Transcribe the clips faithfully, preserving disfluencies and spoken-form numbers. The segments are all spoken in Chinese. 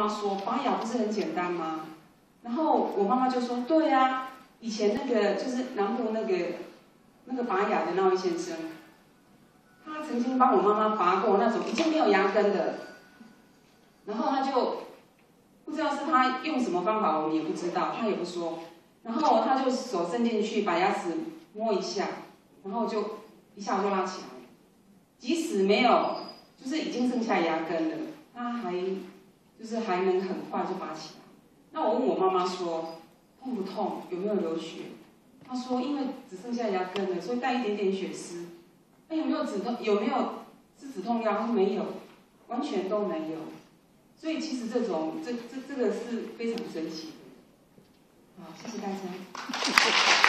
说，拔牙不是很简单吗？然后我妈妈就说，对啊，以前那个就是南部那个那个拔牙的那位先生，他曾经帮我妈妈拔过那种已经没有牙根的，然后他就不知道是他用什么方法，我们也不知道，他也不说。然后他就手伸进去，把牙齿摸一下，然后就一下就拉起来。即使没有，就是已经剩下牙根了，他还就是还能很快就拔起来。那我问我妈妈说，痛不痛？有没有流血？她说，因为只剩下牙根了，所以带一点点血丝。那有没有止痛？有没有吃止痛药？她说没有，完全都没有。所以其实这种这这这个是非常神奇的。好，谢谢大家。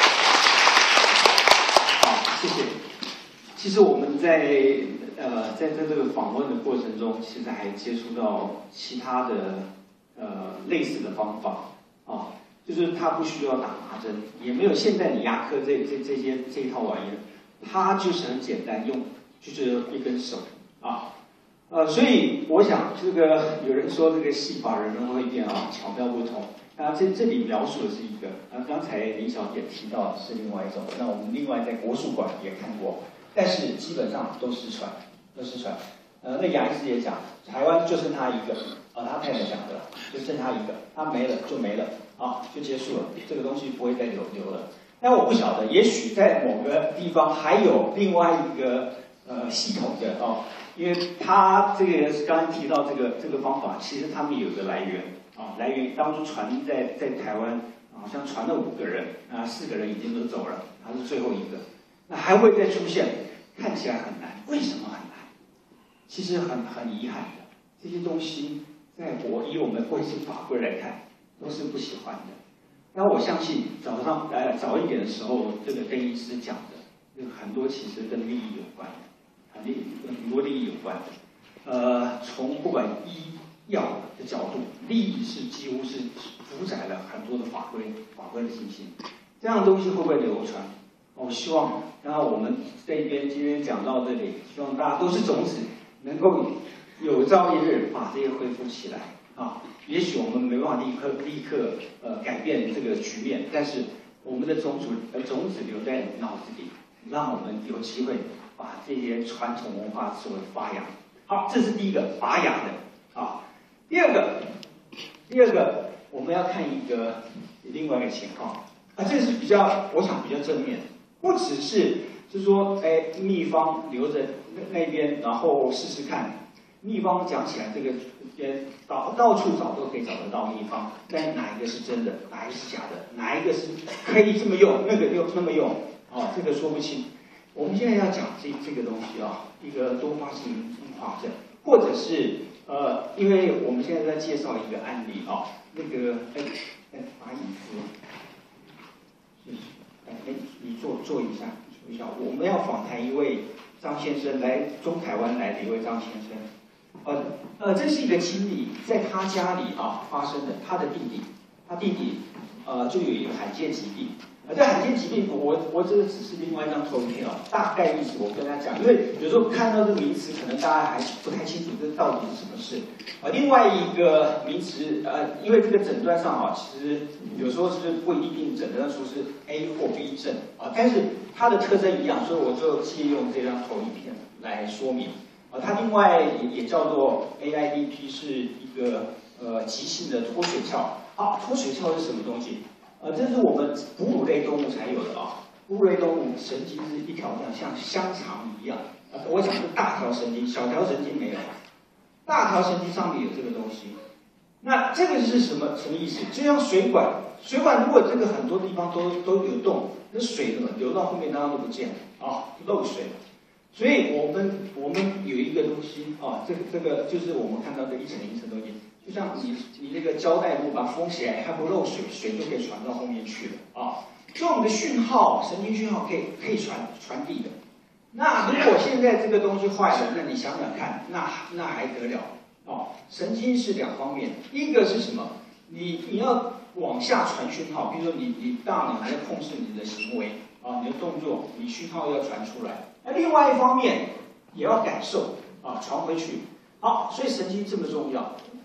好，谢谢。其实我们在呃在在这个访问的过程中，其实还接触到其他的呃类似的方法啊，就是它不需要打麻针，也没有现在你牙科这这这些这一套玩意儿，它就是很简单，用就是一根手啊。呃，所以我想这个有人说这个戏法人人会变啊，巧妙不同。那这这里描述的是一个，啊，刚才林小姐提到的是另外一种。那我们另外在国术馆也看过，但是基本上都失传，都失传。呃，那牙医师也讲，台湾就剩他一个，啊，他太太讲的，就剩他一个，他没了就没了，啊，就结束了，这个东西不会再留留了。但我不晓得，也许在某个地方还有另外一个呃系统的哦。因为他这个刚刚提到这个这个方法，其实他们有个来源啊，来源当初传在在台湾，好像传了五个人啊，四个人已经都走了，他是最后一个，那还会再出现，看起来很难，为什么很难？其实很很遗憾的，这些东西在我以我们卫生法规来看，都是不喜欢的。那我相信早上呃早一点的时候，这个跟医师讲的，很多其实跟利益有关的。很利很多利益有关的，呃，从不管医药的角度，利益是几乎是主宰了很多的法规法规的进行。这样的东西会不会流传？我希望，然后我们这边今天讲到这里，希望大家都是种子，能够有朝一日把这些恢复起来啊。也许我们没办法立刻立刻呃改变这个局面，但是我们的种子呃种子留在脑子里，让我们有机会。把这些传统文化作为发扬。好，这是第一个拔牙的啊。第二个，第二个我们要看一个另外一个情况啊，这是比较我想比较正面，不只是就是说，哎，秘方留着那边，然后试试看。秘方讲起来，这个呃到到处找都可以找得到秘方，但哪一个是真的，哪一个是假的，哪一个是可以这么用，那个又那么用，哦，这个说不清。我们现在要讲这这个东西啊，一个多发性硬化症，或者是呃，因为我们现在在介绍一个案例啊，那个哎哎，把椅子，谢谢，哎哎，你坐坐一下，坐一下，我们要访谈一位张先生，来中台湾来的一位张先生，呃呃，这是一个经历，在他家里啊发生的，他的弟弟，他弟弟呃就有一个罕见疾病。这罕见疾病，我我这个只是另外一张投影片哦，大概意思我跟他讲，因为有时候看到这个名词，可能大家还不太清楚这到底是什么事。啊，另外一个名词，呃，因为这个诊断上啊，其实有时候是不一定诊断出是 A 或 B 症啊，但是它的特征一样，所以我就借用这张投影片来说明。啊，它另外也也叫做 A I D P， 是一个呃急性的脱水鞘。啊，脱水鞘是什么东西？呃，这是我们哺乳类动物才有的啊。哺乳类动物神经是一条条像香肠一样，啊，我讲是大条神经，小条神经没有。大条神经上面有这个东西，那这个是什么什么意思？就像水管，水管如果这个很多地方都都有洞，那水怎么流到后面当然都不见了啊，漏水了。所以我们我们有一个东西啊，这个这个就是我们看到的一层一层东西。就像你你那个胶带布把它封起来，它不漏水，水就可以传到后面去了啊。所以我们的讯号，神经讯号可以可以传传递的。那如果现在这个东西坏了，那你想想看，那那还得了哦？神经是两方面，一个是什么？你你要往下传讯号，比如说你你大脑来控制你的行为啊，你的动作，你讯号要传出来。那另外一方面也要感受啊，传回去。好，所以神经这么重要。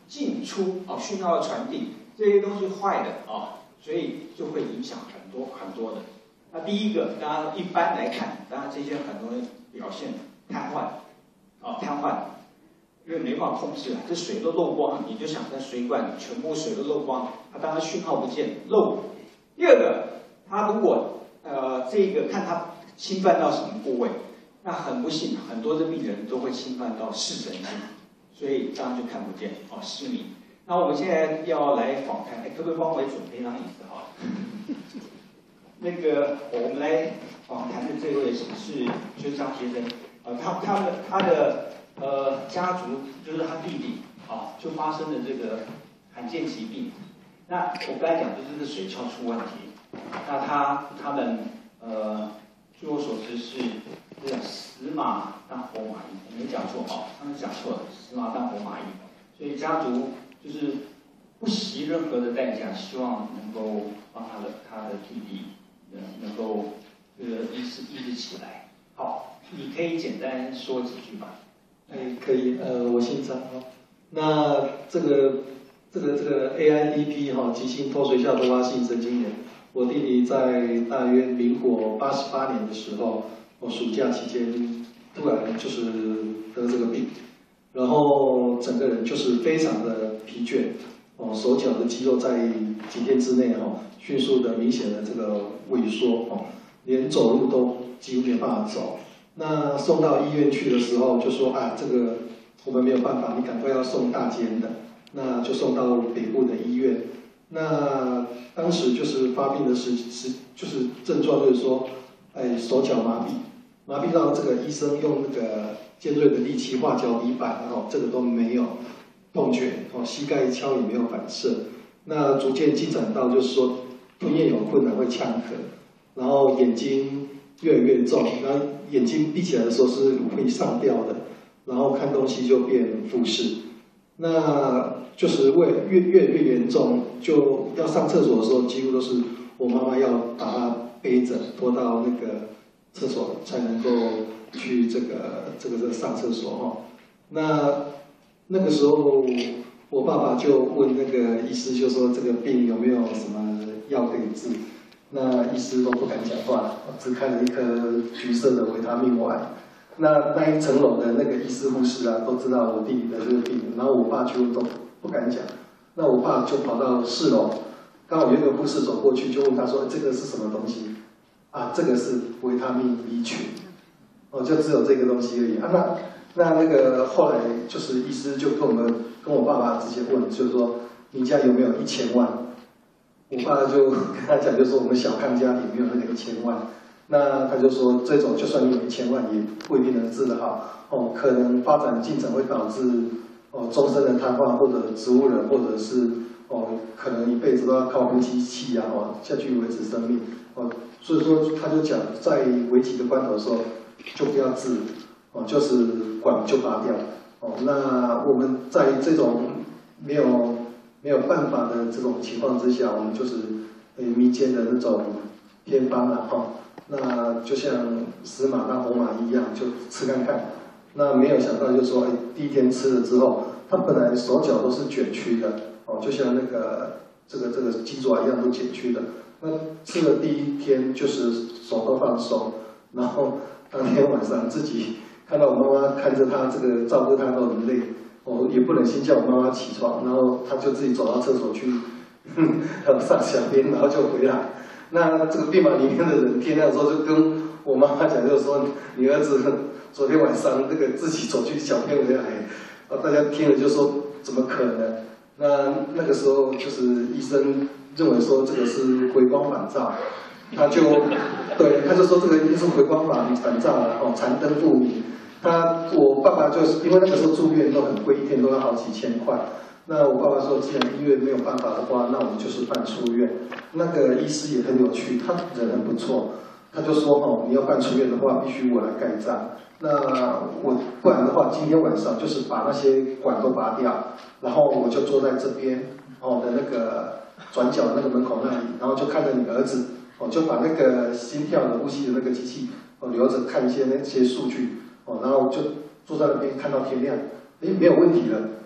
进出啊讯号的传递这些都是坏的啊，所以就会影响很多很多的。那第一个，当然一般来看，当然这些很多表现瘫痪啊瘫痪，因为没办法控制啊，这水都漏光，你就想在水管全部水都漏光，它当然讯号不见漏。第二个，它如果呃这个看它侵犯到什么部位。那很不幸，很多的病人都会侵犯到视神经，所以这样就看不见哦，失明。那我们现在要来访谈，哎，可不可以帮我准备一张椅子哈？那个我们来访谈的这位是就是张先生，呃，他他的他的呃家族就是他弟弟啊，就发生了这个罕见疾病。那我刚才讲就是这个水竅出问题，那他他们呃，据我所知是。这个死马当活马医，我没讲错哈，他们讲错了，死马当活马医，所以家族就是不惜任何的代价，希望能够帮他的他的弟弟能能够这个医治医治起来。好，你可以简单说几句吧。 哎，可以，呃，我姓张哈。那这个这个这个 A I D P 哈，急性脱水下多发性神经炎，我弟弟在大约民国八十八年的时候。我暑假期间突然就是得这个病，然后整个人就是非常的疲倦，哦，手脚的肌肉在几天之内哈、哦，迅速的明显的这个萎缩哦，连走路都几乎没办法走。那送到医院去的时候就说啊，这个我们没有办法，你赶快要送大间的，那就送到北部的医院。那当时就是发病的时时就是症状就是说。哎，手脚麻痹，麻痹到这个医生用那个尖锐的利器划脚底板，哦，这个都没有痛觉，哦，膝盖敲也没有反射。那逐渐进展到就是说吞咽有困难，会呛咳，然后眼睛越来越重，然后眼睛闭起来的时候是会上吊的，然后看东西就变复视。那就是为越越来越严重，就要上厕所的时候，几乎都是我妈妈要把它。背着拖到那个厕所才能够去这个这个这个上厕所哈。那那个时候我爸爸就问那个医师，就说这个病有没有什么药可以治？那医师都不敢讲话，只开了一颗橘色的维他命丸。那那一层楼的那个医师护士啊，都知道我弟弟的这个病，然后我爸就都不敢讲。那我爸就跑到四楼。刚好有一个护士走过去，就问他说：“这个是什么东西？”啊，这个是维他命 B 群，哦，就只有这个东西而已啊。那那那个后来就是医师就跟我们跟我爸爸直接问，就是说你家有没有一千万？我爸就跟他讲，就说我们小康家庭没有那个一千万。那他就说这种就算你有一千万，也不一定能治得好哦，可能发展进程会导致哦终身的瘫痪，或者植物人，或者是。哦，可能一辈子都要靠呼吸器啊，哦，下去维持生命，哦，所以说他就讲，在危急的关头的时候，就不要治，哦，就是管就拔掉，哦，那我们在这种没有没有办法的这种情况之下，我们就是呃民间的那种偏方啊，哈、哦，那就像死马当活马一样，就吃看看，那没有想到就是说，哎，第一天吃了之后，他本来手脚都是卷曲的。哦，就像那个这个这个鸡爪一样都卷曲的。那吃了第一天就是手都放松，然后当天晚上自己看到我妈妈看着他这个照顾他都很累，我也不忍心叫我妈妈起床，然后他就自己走到厕所去，上小便，然后就回来。那这个病房里面的人天亮之后就跟我妈妈讲，就是说你儿子昨天晚上那个自己走去小便回来，啊，大家听了就说怎么可能？那那个时候就是医生认为说这个是回光返照，他就对他就说这个一定是回光返返照了哦，残灯复明。他我爸爸就是因为那个时候住院都很贵，一天都要好几千块。那我爸爸说，既然医院没有办法的话，那我们就是办出院。那个医师也很有趣，他人很不错，他就说哦，你要办出院的话，必须我来盖章。那我不然的话，今天晚上就是把那些管都拔掉，然后我就坐在这边哦的那个转角的那个门口那里，然后就看着你儿子哦，就把那个心跳的呼吸的那个机器哦留着看一些那些数据哦，然后就坐在那边看到天亮，诶，没有问题了。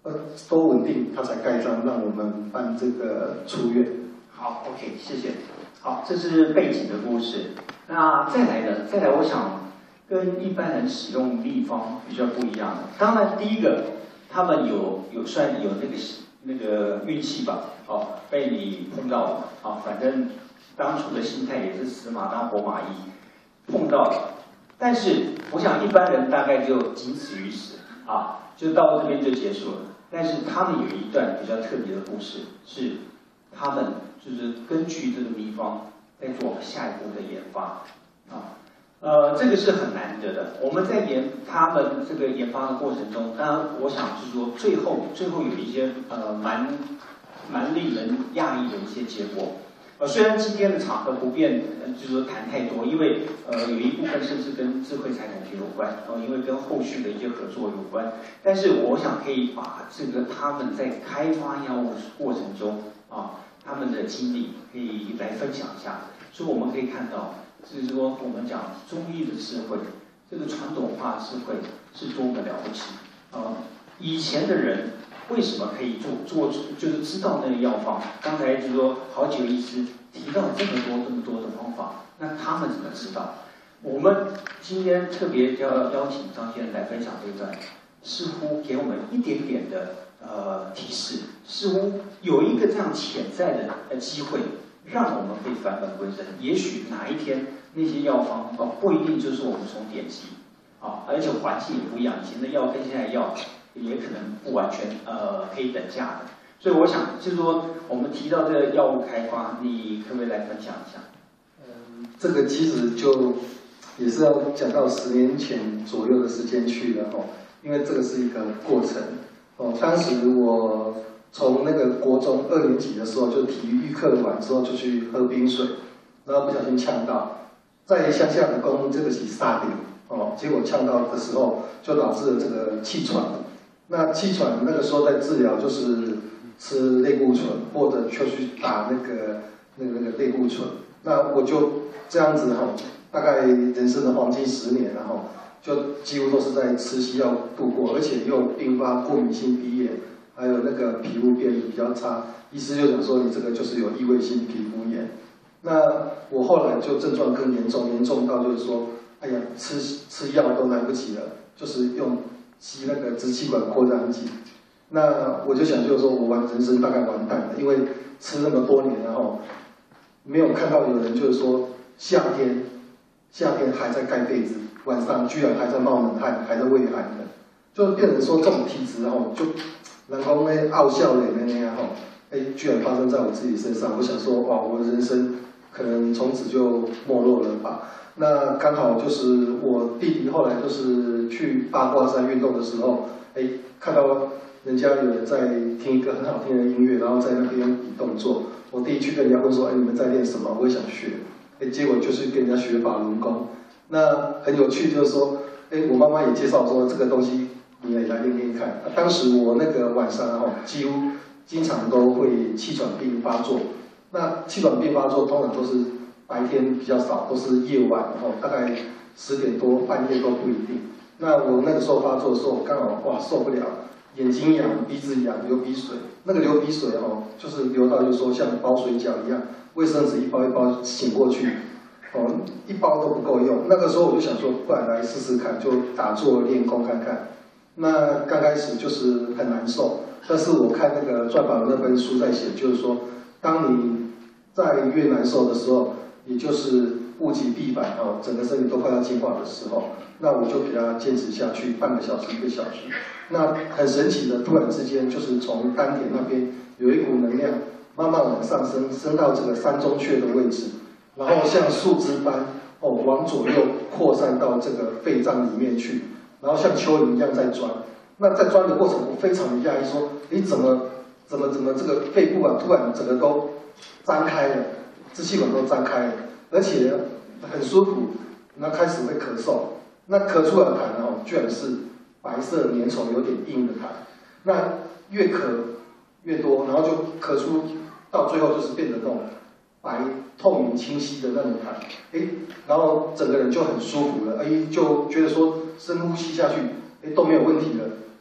呃都稳定，他才盖章让我们办这个出院。 好 ，OK， 谢谢。好，这是背景的故事。那再来呢？再来，我想跟一般人使用立方比较不一样的。当然，第一个，他们有有算有那个那个运气吧，哦，被你碰到了，啊，反正当初的心态也是死马当活马医，碰到了。但是，我想一般人大概就仅此于此啊，就到这边就结束了。但是他们有一段比较特别的故事，是他们就是根据这个地方在做下一步的研发啊，呃，这个是很难得的。我们在研他们这个研发的过程中，当然我想是说最后最后有一些呃蛮蛮令人讶异的一些结果。呃，虽然今天的场合不便，呃，就是说谈太多，因为呃有一部分甚至跟智慧财产权有关，呃，因为跟后续的一些合作有关。但是我想可以把这个他们在开发药物过程中啊，他们的经历可以来分享一下。所以我们可以看到，就是说我们讲中医的智慧，这个传统化智慧是多么了不起啊！以前的人为什么可以做做就是知道那个药方？刚才就是说好久医师提到这么多这么多的方法，那他们怎么知道？我们今天特别要邀请张先生来分享这一段，似乎给我们一点点的呃提示，似乎有一个这样潜在的呃机会，让我们可以返本归真。也许哪一天那些药方哦不一定就是我们从典籍啊，而且环境也不一样，以前的药跟现在的药也可能不完全呃可以等价的。所以我想就是说，我们提到这个药物开发，你可不可以来分享一下？ 嗯，这个其实就也是要讲到十年前左右的时间去了哦，因为这个是一个过程哦。当时我从那个国中二年级的时候，就体育课完之后就去喝冰水，然后不小心呛到，在乡下的公这个是沙顶哦，结果呛到的时候就导致了这个气喘。那气喘那个时候在治疗就是吃类固醇，或者就去打那个那个那个类固醇。那我就这样子哈，大概人生的黄金十年，然后就几乎都是在吃西药度过，而且又并发过敏性鼻炎，还有那个皮肤变得比较差。医师就讲说你这个就是有异位性皮肤炎。那我后来就症状更严重，严重到就是说，哎呀，吃吃药都来不及了，就是用吸那个支气管扩张剂。那我就想，就是说我完人生大概完蛋了，因为吃那么多年，然后没有看到有人就是说夏天夏天还在盖被子，晚上居然还在冒冷汗，还在畏寒的，就变成说这种体质，然后就人工呢傲笑脸的那样哈，哎，居然发生在我自己身上。我想说，哇，我的人生可能从此就没落了吧。那刚好就是我弟弟后来就是去八卦山运动的时候，哎，看到人家有人在听一个很好听的音乐，然后在那边比动作。我弟去跟人家问说：“哎，你们在练什么？我也想学。”哎，结果就是跟人家学法轮功。那很有趣，就是说，哎，我妈妈也介绍说这个东西你也来练练看。啊、当时我那个晚上哈、哦，几乎经常都会气喘病发作。那气喘病发作通常都是白天比较少，都是夜晚，然后大概十点多半夜都不一定。那我那个时候发作的时候，刚好哇受不了。眼睛痒、鼻子痒、流鼻水，那个流鼻水哦，就是流到就是说像包水饺一样，卫生纸一包一包醒过去，哦，一包都不够用。那个时候我就想说，不然来试试看，就打坐练功看看。那刚开始就是很难受，但是我看那个传法的那本书在写，就是说，当你在越难受的时候，也就是物极必反哦，整个身体都快要进化的时候，那我就给他坚持下去，半个小时、一个小时。那很神奇的，突然之间就是从丹田那边有一股能量慢慢往上升，升到这个三中穴的位置，然后像树枝般哦往左右扩散到这个肺脏里面去，然后像蚯蚓一样在钻。那在钻的过程，我非常的讶异，说：你怎么怎么怎么这个肺部啊，突然整个都张开了，支气管都张开了，而且很舒服。那开始会咳嗽，那咳出来的痰哦，居然是白色粘稠有点硬的痰，那越咳越多，然后就咳出到最后就是变成那种白透明清晰的那种痰，哎，然后整个人就很舒服了，哎，就觉得说深呼吸下去，哎都没有问题了，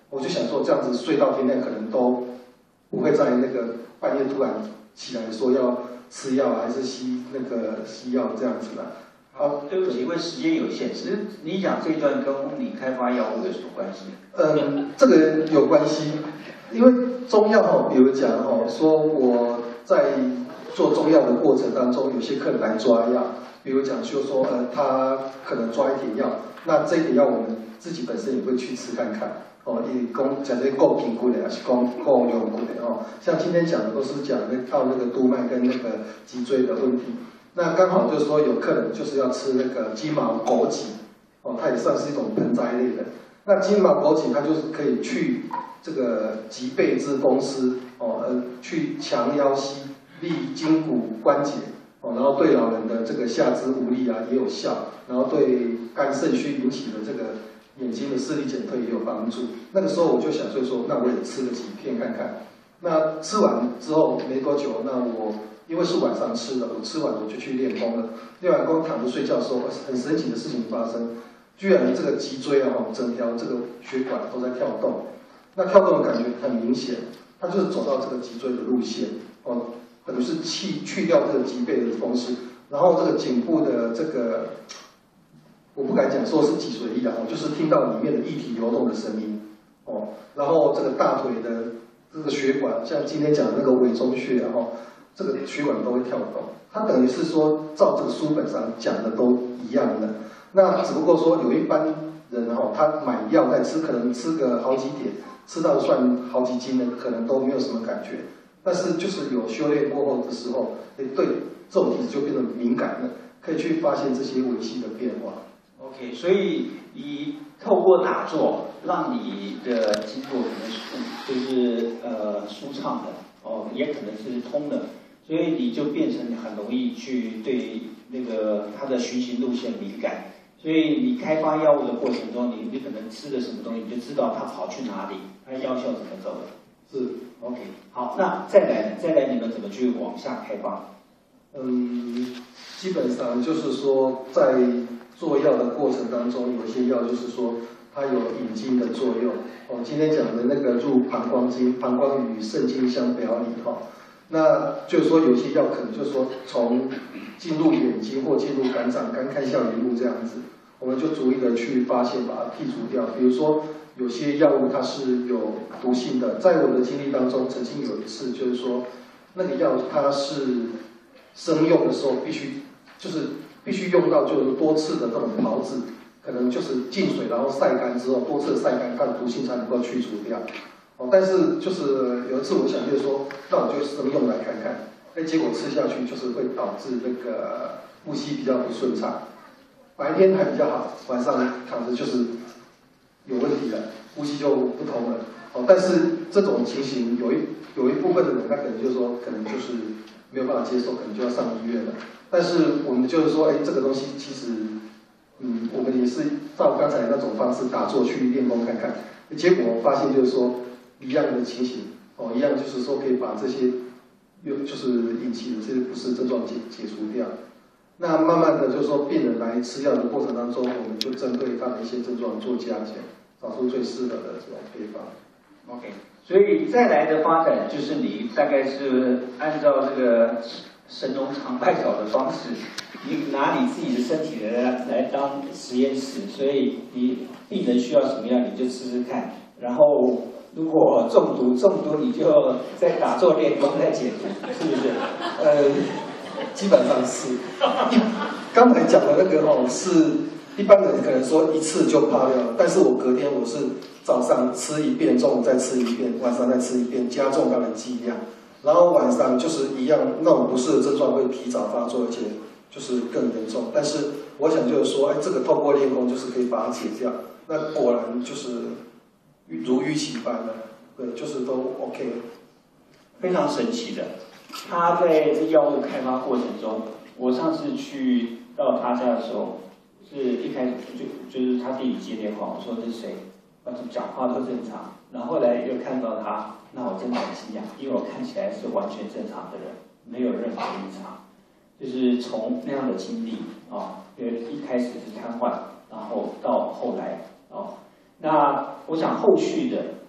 我就想说这样子睡到天亮可能都不会在那个半夜突然起来说要吃药还是吸那个西药这样子的。 好，对不起，因为时间有限，其实你讲这段跟你开发药物有什么关系？ 嗯，这个有关系，因为中药哈，比如讲哈，说我在做中药的过程当中，有些客人来抓药，比如讲就说呃，他可能抓一点药，那这一点药我们自己本身也会去吃看看。哦，以讲讲这够评估的，还是讲够用估的哦。像今天讲的都是讲那靠那个督脉跟那个脊椎的问题。那刚好就是说有客人就是要吃那个鸡毛枸杞，哦，它也算是一种盆栽类的。那鸡毛枸杞它就是可以去这个脊背之风湿，哦，呃，去强腰膝、利筋骨关节，哦，然后对老人的这个下肢无力啊也有效，然后对肝肾虚引起的这个眼睛的视力减退也有帮助。那个时候我就想，所以说，那我也吃了几片看看。那吃完之后没多久，那我因为是晚上吃的，我吃完我就去练功了。练完功躺着睡觉的时候，很神奇的事情发生，居然这个脊椎啊，整条这个血管都在跳动。那跳动的感觉很明显，它就是走到这个脊椎的路线，哦，等于是去去掉这个脊背的风湿，然后这个颈部的这个。我不敢讲说是脊髓液的哦，就是听到里面的液体流动的声音哦，然后这个大腿的这个血管，像今天讲的那个委中穴啊，哦，这个血管都会跳动。它等于是说，照这个书本上讲的都一样的。那只不过说有一般人哈，他买药在吃，可能吃个好几点，吃到算好几斤的，可能都没有什么感觉。但是就是有修炼过后的时候，哎，对这种体质就变得敏感了，可以去发现这些微细的变化。 OK， 所以你透过打坐，让你的经络可能舒，就是呃舒畅的，哦，也可能是通的，所以你就变成很容易去对那个它的循行路线敏感。所以你开发药物的过程中，你你可能吃了什么东西，你就知道它跑去哪里，它药效怎么走的。 是 OK， 好，那再来再来，你们怎么去往下开发？ 嗯，基本上就是说在做药的过程当中，有一些药就是说它有引经的作用。哦，今天讲的那个入膀胱经，膀胱与肾经相表里哈、哦。那就是说有些药可能就是说从进入眼睛或进入肝脏，肝看效一路这样子，我们就逐一的去发现，把它剔除掉。比如说有些药物它是有毒性的，在我的经历当中，曾经有一次就是说那个药它是生用的时候必须就是。必须用到就是多次的这种炮制，可能就是浸水，然后晒干之后，多次的晒干，它的毒性才能够去除掉。哦，但是就是有一次我想就是说，那我就生用来看看，哎，结果吃下去就是会导致那个呼吸比较不顺畅，白天还比较好，晚上躺着就是有问题了，呼吸就不通了。哦，但是这种情形有一有一部分的人，他可能就是说，可能就是没有办法接受，可能就要上医院了。但是我们就是说，哎，这个东西其实，嗯，我们也是照刚才那种方式打坐去练功看看，结果发现就是说一样的情形，哦，一样就是说可以把这些有就是引起的这些不适症状解解除掉。那慢慢的就是说病人来吃药的过程当中，我们就针对他的一些症状做加减，找出最适合的这种配方。 OK， 所以再来的发展就是你大概是按照这个神农尝百草的方式，你拿你自己的身体来来当实验室，所以你病人需要什么样你就试试看，然后如果中毒中毒你就在打坐练功再解毒，是不是？ 呃，基本上是。刚才讲的那个哦，是一般人可能说一次就怕掉了，但是我隔天我是早上吃一遍，中午再吃一遍，晚上再吃一遍，加重它的剂量。然后晚上就是一样，那种不适的症状会提早发作，而且就是更严重。但是我想就是说，哎，这个透过练功就是可以把它解掉。那果然就是如预期般的，对，就是都 OK， 非常神奇的。他在这药物开发过程中，我上次去到他家的时候，是一开始就就是他弟弟接电话，我说这是谁？他讲话都正常，然后后来又看到他。那我真的很惊讶，因为我看起来是完全正常的人，没有任何异常。就是从那样的经历啊，因为一开始是瘫痪，然后到后来啊，那我想后续的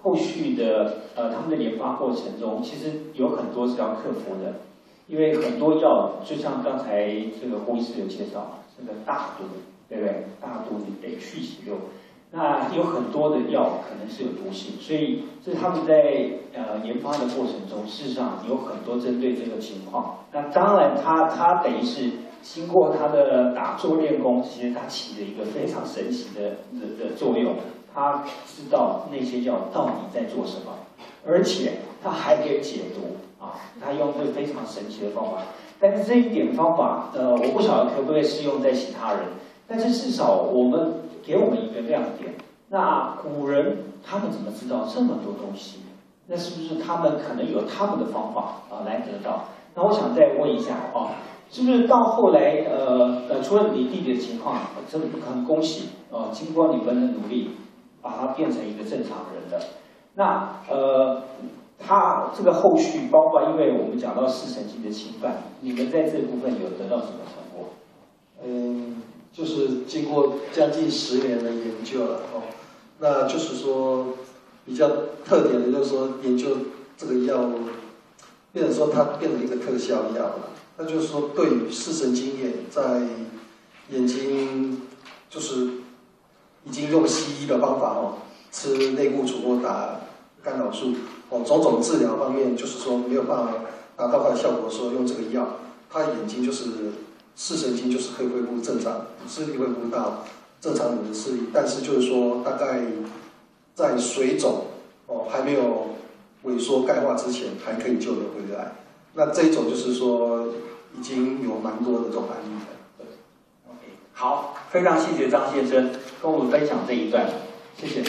后续的呃他们的研发过程中，其实有很多是要克服的，因为很多药就像刚才这个胡医师有介绍，这个大毒，对不对？大毒你得去血肉。那有很多的药可能是有毒性，所以这是他们在呃研发的过程中，事实上有很多针对这个情况。那当然它，它它等于是经过它的打坐练功，其实它起了一个非常神奇的的的作用。它知道那些药到底在做什么，而且它还可以解毒啊！它用这个非常神奇的方法。但是这一点方法，呃，我不晓得可不可以适用在其他人，但是至少我们。给我们一个亮点。那古人他们怎么知道这么多东西？那是不是他们可能有他们的方法啊来得到？那我想再问一下啊，是不是到后来呃呃，除了你弟弟的情况，真的很恭喜啊，经过你们的努力，把他变成一个正常人的。那呃，他这个后续包括，因为我们讲到视神经的侵犯，你们在这部分有得到什么成果？ 嗯。就是经过将近十年的研究了哦，那就是说比较特点的，就是说研究这个药，变成说它变成一个特效药了。那就是说，对于视神经炎，在眼睛就是已经用西医的方法哦，吃类固醇或打干扰素哦，种种治疗方面，就是说没有办法达到它的效果的时候，用这个药，他眼睛就是。视神经就是可以恢复正常，视力恢复到正常人的视力，但是就是说，大概在水肿哦还没有萎缩钙化之前，还可以救得回来。那这一种就是说，已经有蛮多的这种案例的。 OK， 好，非常谢谢张先生跟我们分享这一段，谢谢。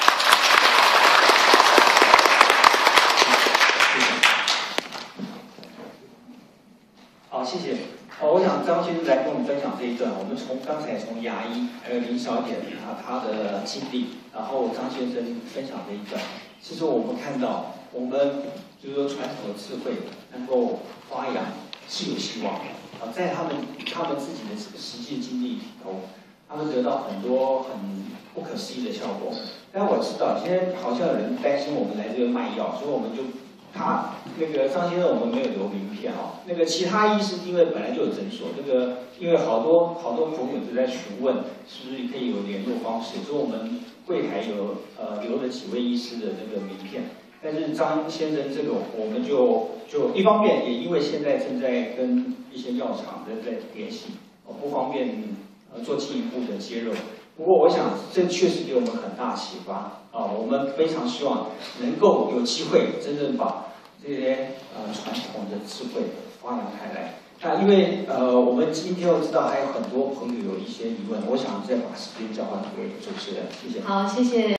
好，谢谢。哦，我想张先生来跟我们分享这一段。我们从刚才从牙医还有林小姐啊她的经历，然后张先生分享这一段。其实我们看到，我们就是说传统的智慧能够发扬是有希望的啊，在他们他们自己的实际经历里头，他们得到很多很不可思议的效果。但我知道，今天好像有人担心我们来这个卖药，所以我们就。他那个张先生，我们没有留名片哦。那个其他医师因为本来就有诊所，那个因为好多好多朋友都在询问，是不是可以有联络方式？所以我们柜台有呃留了几位医师的那个名片。但是张先生这个，我们就就一方面也因为现在正在跟一些药厂在在联系，哦不方便呃做进一步的揭露。不过我想这确实给我们很大启发啊！我们非常希望能够有机会真正把这些呃传统的智慧发扬开来。那因为呃我们今天我知道还有很多朋友有一些疑问，我想再把时间交还给主持人，谢谢。 好，谢谢。